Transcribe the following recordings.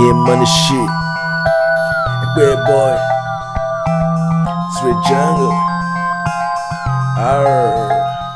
Yeah, money shit. Bad boy. Straight jungle. Arr.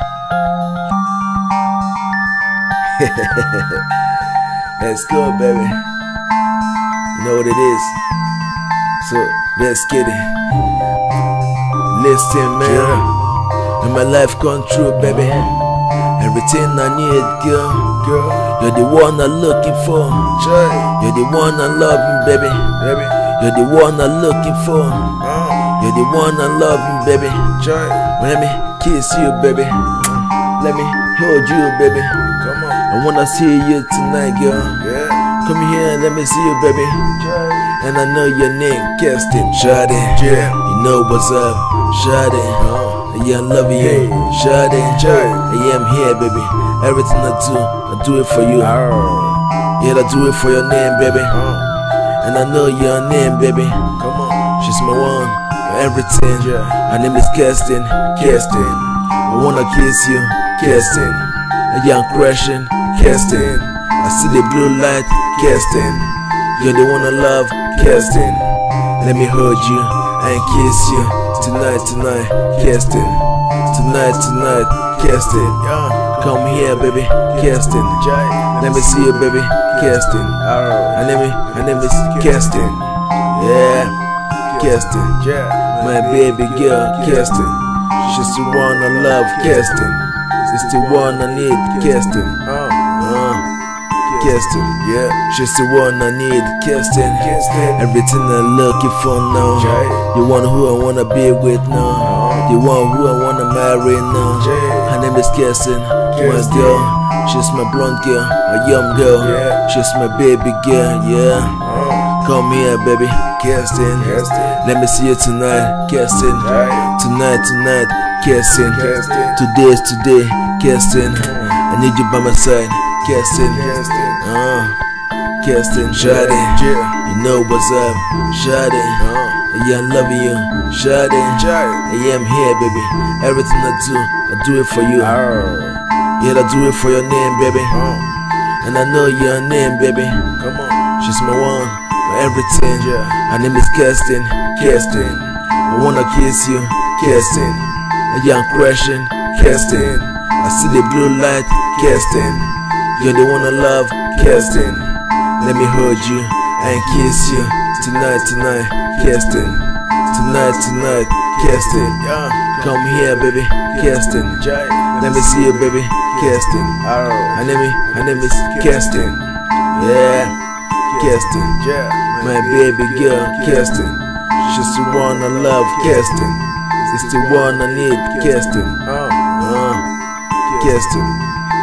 Let's go, baby. You know what it is. So let's get it. Listen, man. When my life come true, baby. Everything I need, girl. You're the one I'm looking for. You're the one I'm loving, baby. You're the one I'm looking for. You're the one I'm loving, baby. Let me kiss you, baby. Let me hold you, baby. Come on. I wanna see you tonight, girl. Come here and let me see you, baby. And I know your name, Kestin. Shawty, you know what's up, Shawty. Yeah, I love you, Shawty. Yeah, I'm here, baby. Everything I do it for you. Yeah, I do it for your name, baby. And I know your name, baby. Come on, she's my one, my everything. Her name is Kestin. I wanna kiss you, Kestin. Yeah, I'm crashing, Kestin. I see the blue light, Kestin. You're the one I love, Kestin. Let me hold you and kiss you tonight, Kestin. Tonight, Kestin. Come here, baby, Kestin. Let me see you, baby, Kestin. Her name is Kestin. Yeah, Kestin. My baby girl, Kestin. She's the one I love, Kestin. She's the one I need, Kestin. Kestin, yeah, she's the one I need, Kestin. Everything I'm looking for now. The one who I wanna be with now. The one who I wanna marry now. Her name is Kestin, my girl. She's my blonde girl, a young girl. She's my baby girl, yeah. Come here, baby, Kestin. Let me see you tonight, Kestin. Tonight, Kestin. Today is today, Kestin. I need you by my side, Kestin. Kestin, Shawty. You know what's up, Shawty. Yeah, I love you, Shawty. Yeah, I'm here, baby. Everything I do it for you. Yeah, I do it for your name, baby. And I know your name, baby. Come on, she's my one, my everything. Her name is Kestin. I wanna kiss you, Kestin. Yeah, I'm crashing, Kestin. I see the blue light, Kestin. You're the one I love, Kestin. Let me hold you and kiss you tonight, Kestin. Tonight, Kestin. Come here, baby, Kestin. Let me see you, baby, Kestin. Her name is Kestin. Yeah, Kestin. My baby girl, Kestin. She's the one I love, Kestin. She's the one I need, Kestin. Kestin.